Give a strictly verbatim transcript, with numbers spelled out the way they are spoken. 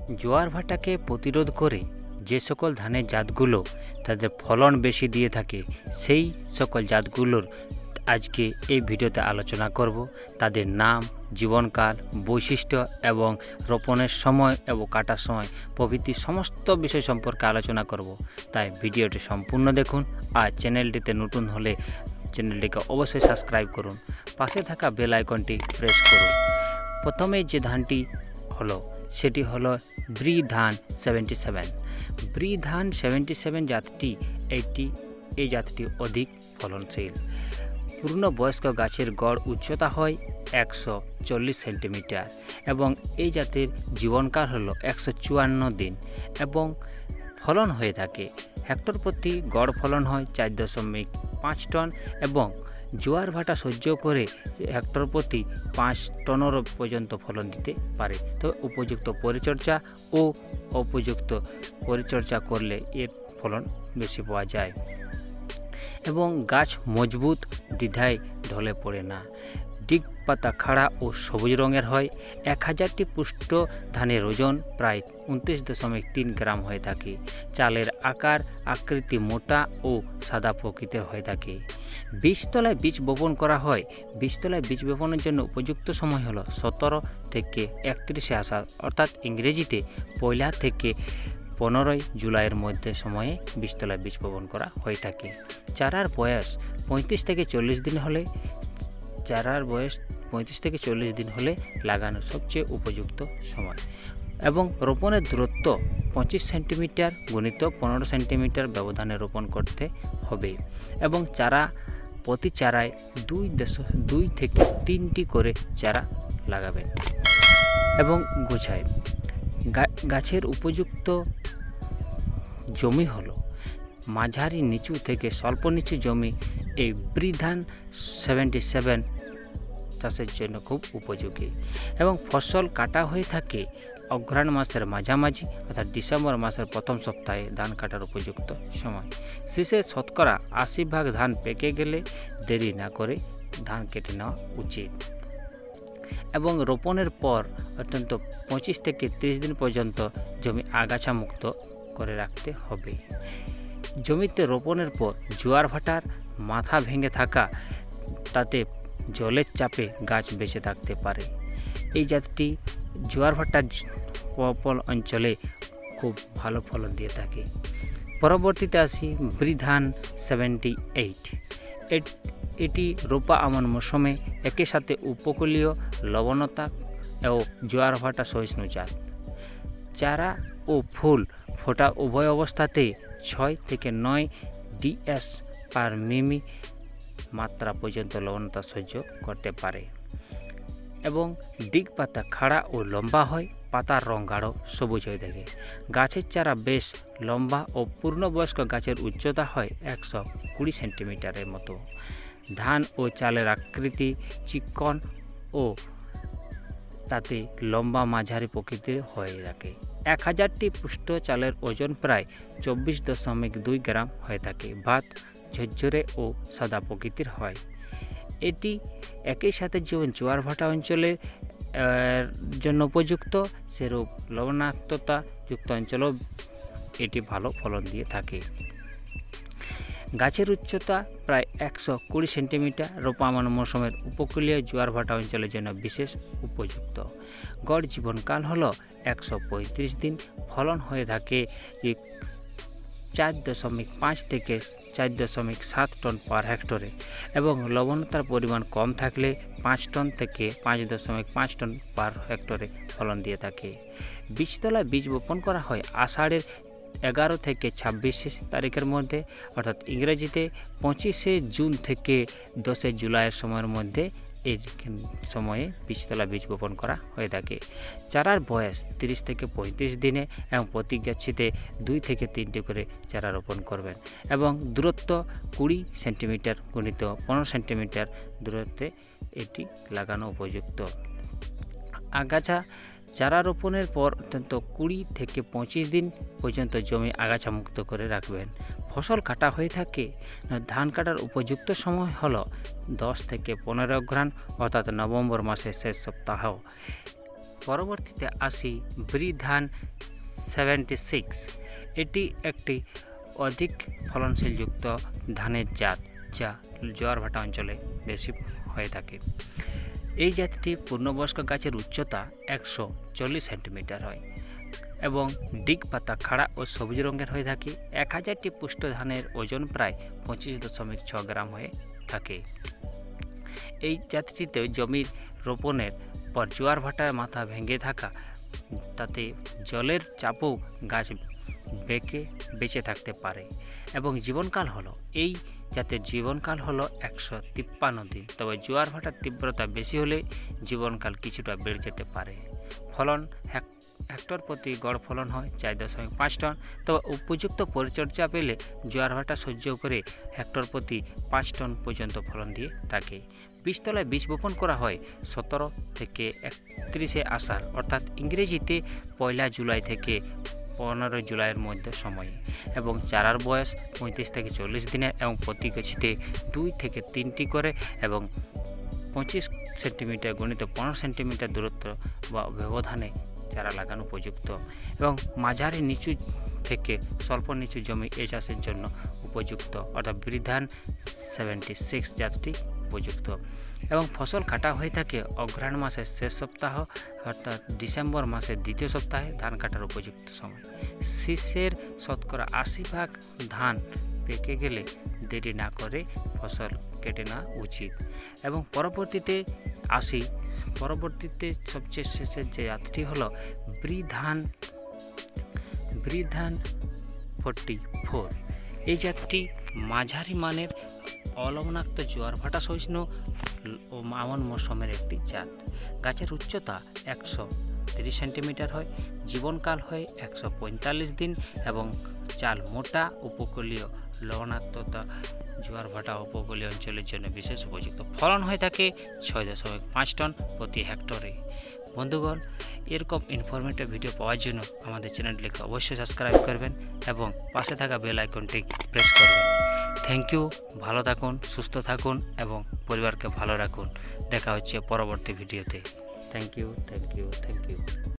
জোয়ার ভাটাকে প্রতিরোধ করে যে সকল ধানের জাতগুলো তাদের ফলন বেশি দিয়ে থাকে সেই সকল জাতগুলোর আজকে এই ভিডিওতে আলোচনা করব। তাদের নাম, জীবনকাল, বৈশিষ্ট্য এবং রোপণের সময় এবং কাটার সময় প্রভৃতি সমস্ত বিষয় সম্পর্কে আলোচনা করব। তাই ভিডিওটি সম্পূর্ণ দেখুন। আর চ্যানেলটিতে নতুন হলে চ্যানেলটিকে অবশ্যই সাবস্ক্রাইব করুন, পাশে থাকা বেল আইকনটি প্রেস করুন। প্রথমে যে ধানটি হলো সেটি হলো ব্রি ধান সেভেন্টি সেভেন। ব্রি ধান সেভেন্টি সেভেন জাতটি এইটি এই জাতটি অধিক ফলনশীল। পূর্ণবয়স্ক গাছের গড় উচ্চতা হয় একশো চল্লিশ সেন্টিমিটার এবং এই জাতের জীবনকাল হলো একশো চুয়ান্ন দিন এবং ফলন হয়ে থাকে হেক্টর প্রতি গড় ফলন হয় চার দশমিক পাঁচ টন এবং জোয়ার ভাটা সহ্য করে হেক্টর প্রতি পাঁচ টনের পর্যন্ত ফলন দিতে পারে। তবে উপযুক্ত পরিচর্যা ও উপযুক্ত পরিচর্যা করলে এর ফলন বেশি পাওয়া যায় এবং গাছ মজবুত, দ্বিধায় ঢলে পড়ে না। দিক পাতা খাড়া ও সবুজ রঙের হয়। এক হাজারটি পুষ্ট ধানের ওজন প্রায় উনত্রিশ দশমিক তিন গ্রাম হয়ে থাকে। চালের আকার আকৃতি মোটা ও সাদা প্রকৃতির হয়ে থাকে। বীজতলায় বীজ বপন করা হয়। বীজতলায় বীজ বপনের জন্য উপযুক্ত সময় হলো সতেরো থেকে একত্রিশে আষাঢ়, অর্থাৎ ইংরেজিতে পয়লা থেকে পনেরোই জুলাইয়ের মধ্যে সময়ে বীজতলায় বীজ বপন করা হয়ে থাকে। চারার বয়স পঁয়ত্রিশ থেকে চল্লিশ দিন হলে চারার বয়স পঁয়ত্রিশ থেকে চল্লিশ দিন হলে লাগানোর সবচেয়ে উপযুক্ত সময় এবং রোপণের দূরত্ব পঁচিশ সেন্টিমিটার গুণিত পনেরো সেন্টিমিটার ব্যবধানে রোপণ করতে হবে এবং চারা প্রতি চারায় দুই দশ দুই থেকে তিনটি করে চারা লাগাবেন এবং গোছায়। গাছের উপযুক্ত জমি হলো মাঝারি নিচু থেকে স্বল্প নিচু জমি। এই ব্রি ধান সেভেন্টি সেভেন চাষের জন্য খুব উপযোগী এবং ফসল কাটা হয়ে থাকে অঘ্রাণ মাসের মাঝামাঝি, অর্থাৎ ডিসেম্বর মাসের প্রথম সপ্তাহে ধান কাটার উপযুক্ত সময়। শেষে শতকরা আশি ভাগ ধান পেকে গেলে দেরি না করে ধান কেটে নেওয়া উচিত এবং রোপণের পর অত্যন্ত পঁচিশ থেকে তিরিশ দিন পর্যন্ত জমি আগাছা মুক্ত করে রাখতে হবে। জমিতে রোপণের পর জোয়ার ভাটার মাথা ভেঙে থাকা, তাতে জলের চাপে গাছ বেঁচে থাকতে পারে। এই জাতটি জোয়ার ভাটার উপকূল অঞ্চলে খুব ভালো ফলন দিয়ে থাকে। পরবর্তীতে আসি ব্রি ধান সেভেন্টি এইট। এটি রোপা আমন মৌসুমে একই সাথে উপকূলীয় লবণতা ও জোয়ার ভাটা সহিষ্ণু জাত। চারা ও ফুল ফোটা উভয় অবস্থাতে ছয় থেকে নয় ডিএস পার মিমি মাত্রা পর্যন্ত লবণতা সহ্য করতে পারে এবং দিক পাতা খাড়া ও লম্বা হয়। পাতার রং গাঢ় সবুজ হয়ে থাকে। গাছের চারা বেশ লম্বা ও পূর্ণবয়স্ক গাছের উচ্চতা হয় একশো কুড়ি সেন্টিমিটারের মতো। ধান ও চালের আকৃতি চিকন ও তাতে লম্বা মাঝারি প্রকৃতির হয়ে থাকে। এক হাজারটি পুষ্ট চালের ওজন প্রায় চব্বিশ দশমিক দুই গ্রাম হয়ে থাকে। ভাত ঝরঝরে ও সাদা প্রকৃতির হয়। এটি একই সাথে যেমন জোয়ার ভাটা অঞ্চলের জন্য উপযুক্ত, সেরূপ লবণাক্ততা যুক্ত অঞ্চলেও এটি ভালো ফলন দিয়ে থাকে। গাছের উচ্চতা প্রায় একশো কুড়ি সেন্টিমিটার। রোপামন মৌসুমের উপকূলীয় জোয়ার ভাটা অঞ্চলের জন্য বিশেষ উপযুক্ত। গড় জীবনকাল হলো একশো পঁয়ত্রিশ দিন। ফলন হয়ে থাকে চার দশমিক পাঁচ থেকে চার দশমিক সাত টন পার হেক্টরে এবং লবণতার পরিমাণ কম থাকলে পাঁচ টন থেকে পাঁচ দশমিক পাঁচ টন পার হেক্টরে ফলন দিয়ে থাকে। বীজতলায় বীজ বপন করা হয় আষাঢ়ের এগারো থেকে ছাব্বিশে তারিখের মধ্যে, অর্থাৎ ইংরেজিতে পঁচিশে জুন থেকে দশই জুলাইয়ের সময়ের মধ্যে এই সময়ে বীজতলা বীজ বপন করা হয়ে থাকে। চারার বয়স তিরিশ থেকে পঁয়ত্রিশ দিনে এবং প্রতি গাছিতে দুই থেকে তিনটি করে চারা রোপণ করবেন এবং দূরত্ব কুড়ি সেন্টিমিটার গুণিত পনেরো সেন্টিমিটার দূরত্বে এটি লাগানো উপযুক্ত। আগাছা চারা রোপণের পর অত্যন্ত কুড়ি থেকে পঁচিশ দিন পর্যন্ত জমি আগাছা মুক্ত করে রাখবেন। ফসল কাটা হয়ে থাকে। ধান কাটার উপযুক্ত সময় হলো দশ থেকে পনেরো অঘ্রাণ, অর্থাৎ নভেম্বর মাসের শেষ সপ্তাহ। পরবর্তীতে আসি ব্রি ধান সেভেন্টি সিক্স। এটি একটি অধিক ফলনশীলযুক্ত ধানের জাত যা জোয়ার ভাটা অঞ্চলে বেশি হয়ে থাকে। এই জাতটি পূর্ণবয়স্ক গাছের উচ্চতা একশো চল্লিশ সেন্টিমিটার হয় এবং ডিগ পাতা খাড়া ও সবুজ রঙের হয়ে থাকে। এক হাজারটি পুষ্ট ধানের ওজন প্রায় পঁচিশ দশমিক ছ গ্রাম হয়ে থাকে। এই জাতটিতে জমির রোপণের পর জোয়ার ভাটায় মাথা ভেঙে থাকা তাতে জলের চাপও গাছ বেঁকে বেঁচে থাকতে পারে এবং জীবনকাল হলো এই জাতের জীবনকাল হলো একশো তিপ্পান্ন দিন। তবে জোয়ার ভাটার তীব্রতা বেশি হলে জীবনকাল কিছুটা বেড়ে যেতে পারে। ফলন হেক্টর প্রতি গড় ফলন হয় চার দশমিক পাঁচ টন। তবে উপযুক্ত পরিচর্যা পেলে জোয়ার ভাটা সহ্য করে হেক্টর প্রতি পাঁচ টন পর্যন্ত ফলন দিয়ে থাকে। বীজতলায় বীজ বপন করা হয় সতেরো থেকে একত্রিশে আষাঢ় অর্থাৎ ইংরেজিতে পয়লা জুলাই থেকে পনেরোই জুলাইয়ের মধ্যে সময়ে এবং চারার বয়স পঁয়ত্রিশ থেকে চল্লিশ দিনের এবং প্রতি গাছিতে দুই থেকে তিনটি করে এবং পঁচিশ সেন্টিমিটার গণিত পনেরো সেন্টিমিটার দূরত্ব বা ব্যবধানে চারা লাগানো উপযুক্ত এবং মাঝারি নিচু থেকে স্বল্প নিচু জমি এ চাষের জন্য উপযুক্ত অর্থাৎ ব্রি ধান সেভেন্টি সিক্স জাতটি উপযুক্ত এবং ফসল কাটা হয়ে থাকে অঘ্রাণ মাসের শেষ সপ্তাহ অর্থাৎ ডিসেম্বর মাসের দ্বিতীয় সপ্তাহে ধান কাটার উপযুক্ত সময়। শীষের শতকরা আশি ভাগ ধান পেকে গেলে দেরি না করে ফসল কেটে নেওয়া উচিত এবং পরবর্তীতে আসি পরবর্তীতে সবচেয়ে শেষের যে জাতটি হলো ব্রি ধান ব্রি ধান ফোরটি ফোর। এই জাতটি মাঝারি মানের অলবণাক্ত জোয়ার ভাটা সহিষ্ণু ও আমন মৌসুমের একটি জাত। গাছের উচ্চতা একশো তিরিশ সেন্টিমিটার হয়, জীবনকাল হয় একশো পঁয়তাল্লিশ দিন এবং চাল মোটা উপকূলীয় লবণাক্ততা জোয়ার ভাটা উপকূলীয় অঞ্চলের জন্য বিশেষ উপযুক্ত। ফলন হয়ে থাকে ছয় দশমিক পাঁচ টন প্রতি হেক্টরে। বন্ধুগণ, এরকম ইনফরমেটিভ ভিডিও পাওয়ার জন্য আমাদের চ্যানেলটিকে অবশ্যই সাবস্ক্রাইব করবেন এবং পাশে থাকা বেল আইকনটি প্রেস করবেন। Thank you. ভালো থাকুন, সুস্থ থাকুন এবং পরিবারকে ভালো রাখুন। দেখা হচ্ছে পরবর্তী ভিডিওতে। Thank you thank you thank you